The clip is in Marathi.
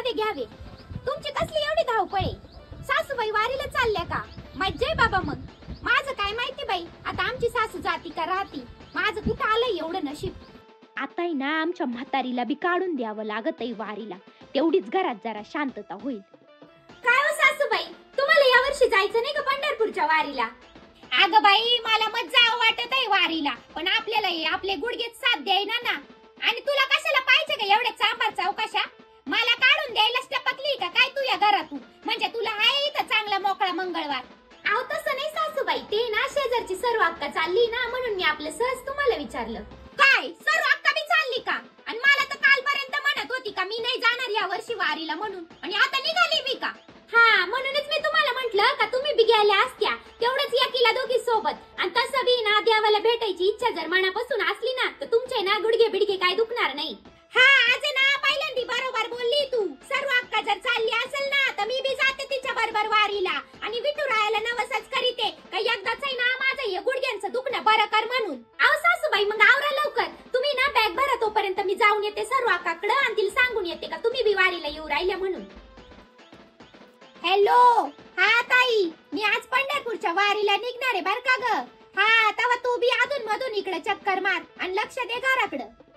मध्ये घ्यावे. तुमची कसली एवढी धावपळ आहे? सासूबाई वारीला चालल्या का? मज्जा आहे बाबा. मग माझं काय माहिती बाई, आता आमची सासू जाती का राहती. माझं कुठं आलंय एवढं नशीब. आता आहे ना आमच्या म्हातारीला बी काढून द्यावं लागत आहे वारीला, तेवढीच घरात जरा शांतता होईल. काय हो सासूबाई, तुम्हाला यावर्षी जायचं नाही का पंढरपूरच्या वारीला? अगं बाई, मला मत जावं वाटत आहे वारीला, पण आपल्याला आपले गुडघेच साथ द्यायना ना. आणि तुला कशाला पाहिजे का एवढ्या चांभार चौकशा? मला काढून द्यायलाच टपकली का काय तू या घरातून? म्हणजे तुला आहे इथं चांगला मोकळा मंगळवार. अहो तसं नाही सासूबाई, ते ना शेजारची सर्व अक्का चालली ना, म्हणून मी आपलं सहज तुम्हाला विचारलं. काय सर्व अक्का बी चालली का? आणि मला तर कालपर्यंत म्हणत होती का मी नाही जाणार या वर्षी वारीला म्हणून, आणि आता निघाली मी का? हा, म्हणूनच मी तुम्हाला म्हंटल का तुम्ही बी गेल्या असत्या, तेवढंच एकीला दोघी सोबत. आणि तसं बी ना देवाला भेटायची इच्छा जर मनापासून असली ना, तर तुमचे ना गुडघे बिडघे काय दुखणार नाही. हा, आज ना पहिल्यांदी बरोबर बोलली तू. सर्व अक्का जर चालली असेल ना, तर मी बी जाते तिच्या बरोबर वारीला, आणि विठुरायाला नवसच करीते का एकदाच आहे ना माझं हे गुडघ्यांचं दुखणं बरं कर म्हणून. अहो सासूबाई, मग आवरा लवकर. तुम्ही ना बॅग भरा, तोपर्यंत मी जाऊन येते सर्व अक्काकडं आणि तिला सांगून येते का तुम्ही बी वारीला येऊ राहिल्या म्हणून. हॅलो, हा ताई, मी आज पंढरपूरच्या वारीला निघणार आहे बर का ग. हा, तवा तू बी अधून मधून इकडे चक्कर मार आणि लक्ष दे घराकडं.